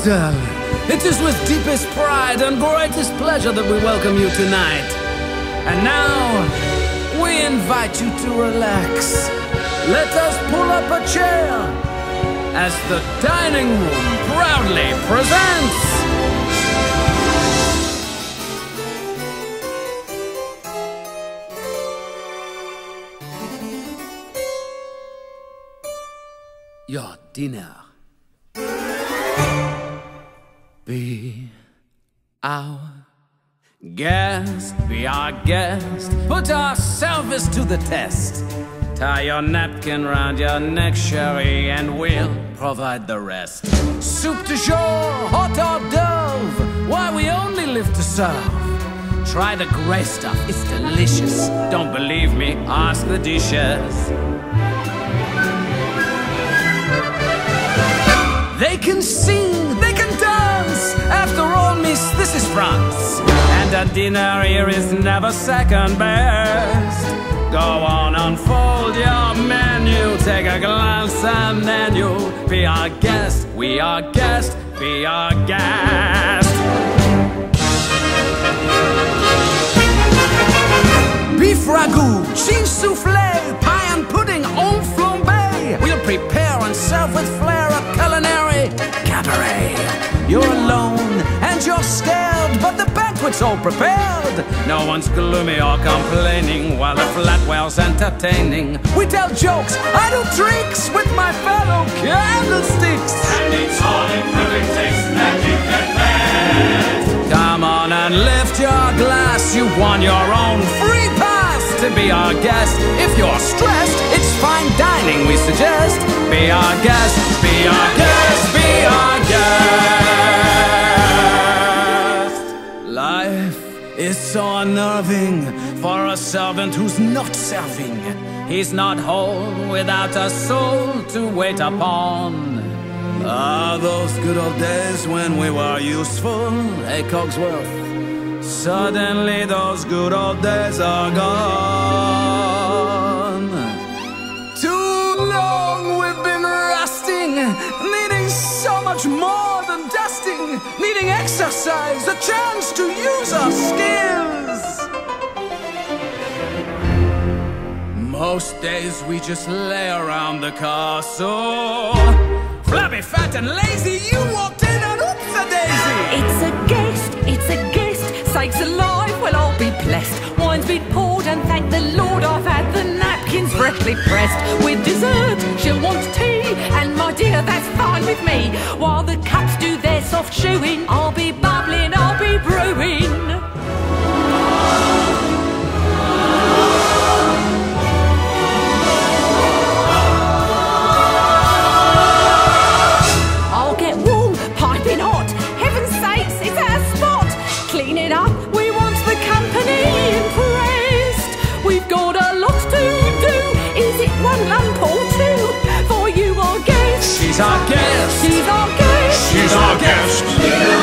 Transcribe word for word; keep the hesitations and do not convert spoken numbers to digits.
darling. It is with deepest pride and greatest pleasure that we welcome you tonight. And now, we invite you to relax. Let us pull up a chair as the dining room proudly presents your dinner. Be our guest, be our guest. Put our service to the test. Tie your napkin round your neck, sherry, and we'll provide the rest. Soup du jour, hot hors d'oeuvre, why we only live to serve. Try the gray stuff, it's delicious. Don't believe me, ask the dishes. They can sing, they can dance. After all, miss, this is France, and a dinner here is never second best. Go on, unfold your menu, take a glance and then you'll be our guest. We are guest, be our guest. Beef ragout, cheese soufflé, pie and pudding, en flambé. We'll prepare and serve with flair a culinary cabaret. You're alone and you're scared, but the banquet's all prepared. No one's gloomy or complaining while the flatwell's entertaining. We tell jokes, I do tricks with my fellow candlesticks. And it's all in perfect taste, magic and bad. Come on and lift your glass, you won your own free pass to be our guest. If you're stressed, it's fine dining we suggest. Be our guest, be our guest, be our guest. Life is so unnerving for a servant who's not serving. He's not whole without a soul to wait upon. Ah, those good old days when we were useful, hey Cogsworth. Suddenly those good old days are gone. Too long we've been rusting, needing so much more than dusting, needing exercise, a chance to use our skills. Most days we just lay around the castle, flabby, fat and lazy. You walked in and oops-a-daisy. It's a guest, it's a guest. Sakes alive, well I'll be blessed. Wine's been poured and thank the Lord I've had the napkins freshly pressed. With dessert, she'll want tea, and my dear, that's fine with me. While the cups do their soft chewing, I'll be bubbling, I'll be brewing. I'll get warm, piping hot. Heaven's sakes, it's our spot. Clean it up, we want the company impressed. We've got a lot to do. Is it one lump or two? For you, our guest. She's our guest. She's our guest. She's our guest.